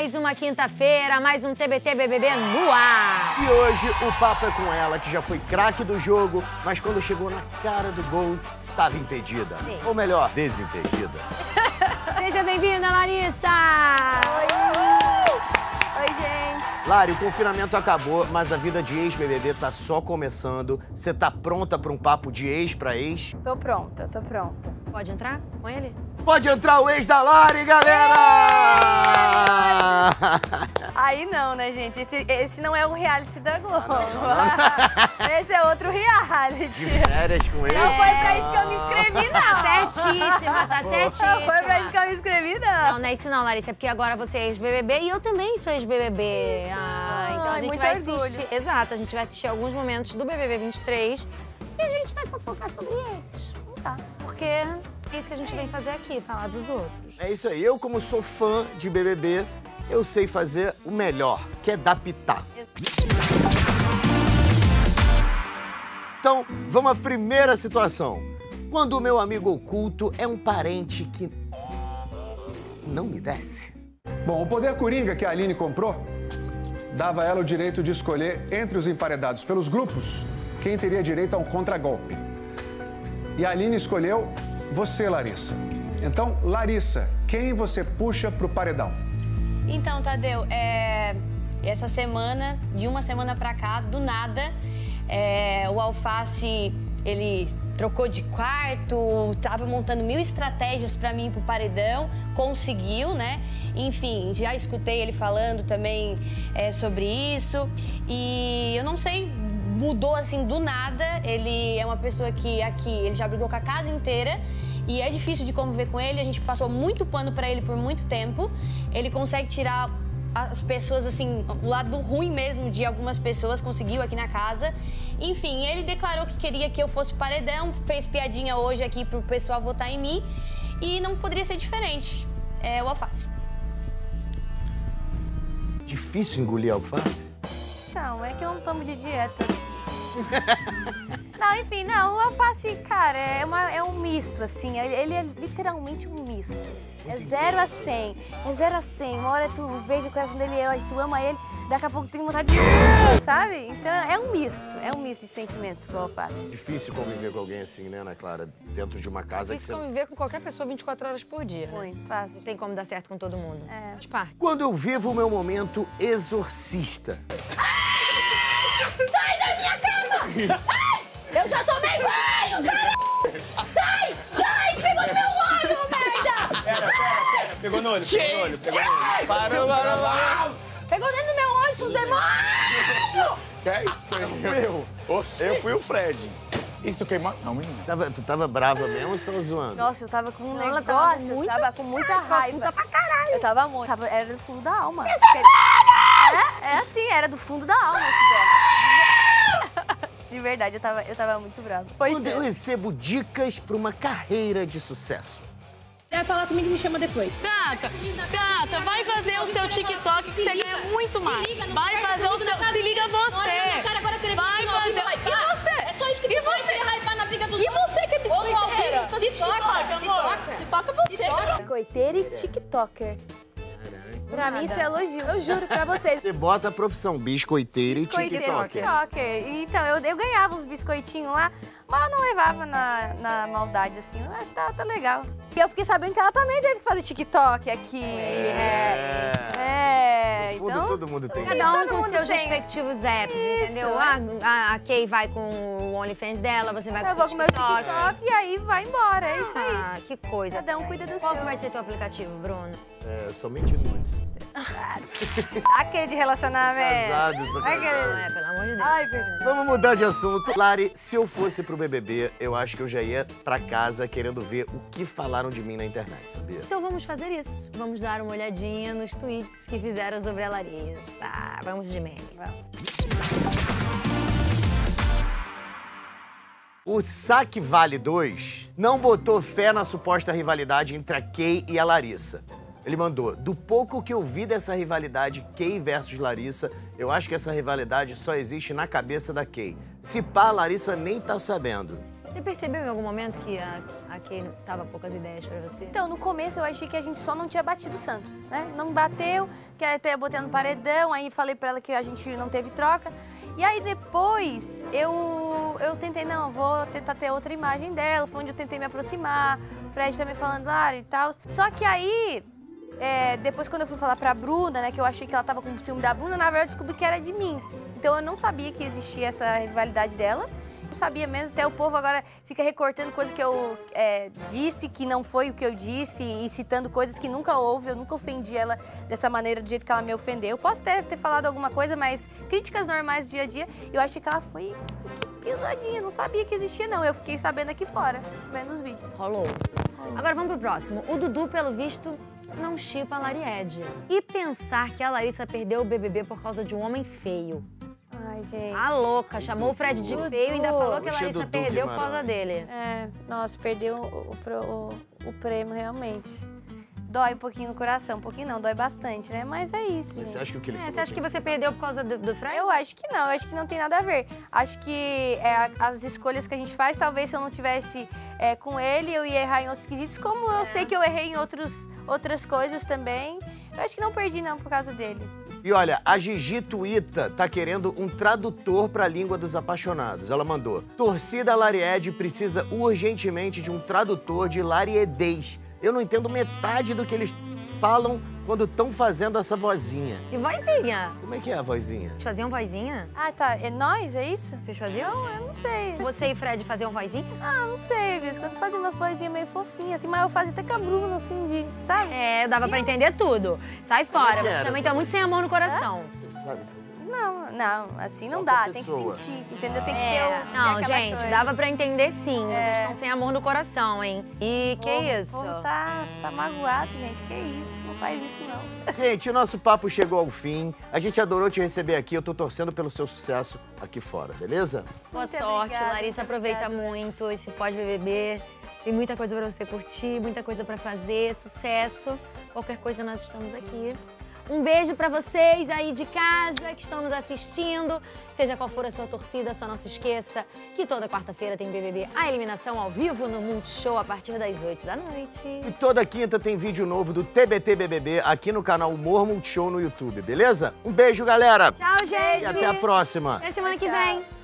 Mais uma quinta-feira, mais um TBT BBB no ar. E hoje o papo é com ela, que já foi craque do jogo, mas quando chegou na cara do gol, estava impedida. Sim. Ou melhor, desimpedida. Seja bem-vinda, Larissa! Oi, gente. Lari, o confinamento acabou, mas a vida de ex-BBB tá só começando. Você tá pronta para um papo de ex pra ex? Tô pronta, tô pronta. Pode entrar com ele? Pode entrar o ex da Lari, galera! Aí não, né, gente? Esse não é um reality da Globo. Esse é outro reality. De férias com esse? Não foi pra isso que eu me inscrevi, não. Certíssima, tá certíssima. Não foi pra isso que eu me inscrevi, não. Não, não é isso não, Larissa, é porque agora você é ex-BBB e eu também sou ex-BBB. Então a gente muito vai orgulho. assistir... Exato, a gente vai assistir alguns momentos do BBB 23 e a gente vai fofocar sobre eles. Tá. Porque é isso que a gente vem fazer aqui, falar dos outros. É isso aí, eu como sou fã de BBB, eu sei fazer o melhor, que é dar pitaco. Então, vamos à primeira situação. Quando o meu amigo oculto é um parente que não me desce. Bom, o poder coringa que a Aline comprou dava a ela o direito de escolher entre os emparedados pelos grupos quem teria direito a um contragolpe. E a Aline escolheu você, Larissa. Então, Larissa, quem você puxa pro paredão? Então, Tadeu, essa semana, de uma semana pra cá, do nada, o Alface, ele trocou de quarto, tava montando 1000 estratégias pra mim pro paredão, conseguiu, né? Enfim, já escutei ele falando também sobre isso e eu não sei, mudou assim do nada. Ele é uma pessoa que aqui, ele já brigou com a casa inteira e é difícil de conviver com ele, a gente passou muito pano pra ele por muito tempo. Ele consegue tirar as pessoas, assim, o lado ruim mesmo de algumas pessoas, conseguiu aqui na casa. Enfim, ele declarou que queria que eu fosse paredão, fez piadinha hoje aqui pro pessoal votar em mim e não poderia ser diferente. É o Alface. Difícil engolir alface? Não, é que eu não tomo de dieta. Não, enfim, não, o Alface, cara, é um misto, assim, ele é literalmente um misto. É 0 a 100, é 0 a 100. Uma hora tu veja o coração dele, tu ama ele, daqui a pouco tem vontade de... sabe? Então é um misto de sentimentos com o Alface. Difícil conviver com alguém assim, né, Ana Clara? Dentro de uma casa que Difícil você... conviver com qualquer pessoa 24 horas por dia. Muito, Não tem como dar certo com todo mundo. Faz parte. Quando eu vivo o meu momento exorcista. Sai da minha cama! Ai! Eu já tomei banho! Sai! Sai! Pegou no meu olho, merda! Pera. Pegou no olho. Parou. Pegou dentro do meu olho, seus demônios! Que é isso aí? Eu fui o Fred. Isso queimou? Não, menina. Tu tava brava mesmo ou você tava zoando? Nossa, eu tava com um Ela negócio, tava tava com muita raiva. Puta pra caralho. Eu tava muito, era do fundo da alma. É assim, era do fundo da alma esse dó. De verdade, eu tava muito brava. Quando eu recebo dicas pra uma carreira de sucesso. Vai falar comigo e me chama depois. Gata, vai fazer o seu TikTok que você ganha muito mais. Vai fazer o seu... Se liga você. Vai fazer... E você? É só isso que tu faz, querer hypar na briga dos E você que é biscoiteira? Se toca você. Biscoiteira e TikToker. Pra mim isso é elogio, eu juro pra vocês. Você bota a profissão biscoiteira e tiktoker. Então, eu ganhava uns biscoitinhos lá, mas eu não levava na maldade, assim. Eu acho que tá legal. E eu fiquei sabendo que ela também teve que fazer TikTok aqui. No fundo, então... todo mundo tem. Cada um Todo com mundo seus tem. respectivos apps, Isso, entendeu? A Kay vai com o OnlyFans dela, você vai com Eu o vou seu com o meu TikTok e aí vai embora, é isso aí. Ah, que coisa. Cada um cuida do Qual seu. que vai ser teu aplicativo, Bruno? Somente nudes. Aquele de relacionamento. Casado, só Aquele... Não é, pelo amor de Deus. Ai, verdade. Vamos mudar de assunto. Lari, se eu fosse pro BBB, eu acho que eu já ia pra casa querendo ver o que falaram de mim na internet, sabia? Então vamos fazer isso. Vamos dar uma olhadinha nos tweets que fizeram sobre a Larissa. Vamos de memes. O Saque Vale 2 não botou fé na suposta rivalidade entre a Kay e a Larissa. Ele mandou: do pouco que eu vi dessa rivalidade Kay versus Larissa, eu acho que essa rivalidade só existe na cabeça da Kay. Se pá, a Larissa nem tá sabendo. Você percebeu em algum momento que a Kay tava poucas ideias pra você? Então, no começo eu achei que a gente só não tinha batido o santo, né? Não bateu, que até eu botei no paredão, aí falei pra ela que a gente não teve troca. E aí depois eu tentei, não, vou tentar ter outra imagem dela, foi onde eu tentei me aproximar, o Fred também falando lá e tal. Só que aí, depois quando eu fui falar pra Bruna, né, que eu achei que ela tava com ciúme da Bruna, na verdade eu descobri que era de mim. Então eu não sabia que existia essa rivalidade dela. Não sabia mesmo, até o povo agora fica recortando coisa que eu disse, que não foi o que eu disse, e citando coisas que nunca houve, eu nunca ofendi ela dessa maneira, do jeito que ela me ofendeu. Eu posso até ter falado alguma coisa, mas críticas normais do dia a dia, eu achei que ela foi pisadinha, não sabia que existia não, eu fiquei sabendo aqui fora, vendo os vídeos. Rolou. Agora vamos pro próximo. O Dudu, pelo visto, não chipa a Lariede. E pensar que a Larissa perdeu o BBB por causa de um homem feio. Ai, gente. A louca, chamou o Fred de Dudu. feio e ainda falou que a Puxa, Larissa Dudu, perdeu que por causa dele. Nossa, perdeu o prêmio realmente. Dói um pouquinho no coração, um pouquinho não, dói bastante, né? Mas é isso, gente. Você acha que o que ele falou Você acha que você perdeu por causa do Fred? Eu acho que não, eu acho que não tem nada a ver. Acho que as escolhas que a gente faz, talvez se eu não tivesse com ele, eu ia errar em outros quesitos, como eu sei que eu errei em outras coisas também. Eu acho que não perdi não por causa dele. E olha, a Gigi Tuita tá querendo um tradutor pra língua dos apaixonados. Ela mandou: torcida Lariede precisa urgentemente de um tradutor de lariedês. Eu não entendo metade do que eles falam quando estão fazendo essa vozinha. E vozinha? Como é que é a vozinha? Vocês faziam vozinha? Ah, tá. É nós, é isso? Vocês faziam? Não, eu não sei. Você e Fred faziam vozinha? Ah, não sei, às quando eu fazia umas vozinhas meio fofinhas, assim, mas eu fazia até com a Bruna, assim, de, sabe? Dava pra entender tudo. Sai fora, que era? você também tá muito sem amor no coração. Você sabe fazer? Não, assim Só não com a dá, tem que pessoa. sentir, entendeu? Tem que ter Não, aquela gente, coisa. dava pra entender sim. Vocês estão sem amor no coração, hein? E que isso? O povo tá magoado, gente, que isso, não faz isso não. Gente, o nosso papo chegou ao fim. A gente adorou te receber aqui. Eu tô torcendo pelo seu sucesso aqui fora, beleza? Boa Muito sorte, obrigada, Larissa. muito Aproveita obrigada. muito esse pós-BBB. Tem muita coisa pra você curtir, muita coisa pra fazer, sucesso. Qualquer coisa, nós estamos aqui. Um beijo pra vocês aí de casa que estão nos assistindo. Seja qual for a sua torcida, só não se esqueça que toda quarta-feira tem BBB, a eliminação ao vivo no Multishow a partir das 8 da noite. E toda quinta tem vídeo novo do TBT BBB aqui no canal Humor Multishow no YouTube, beleza? Um beijo, galera! Tchau, gente! E até a próxima! Até semana que vem.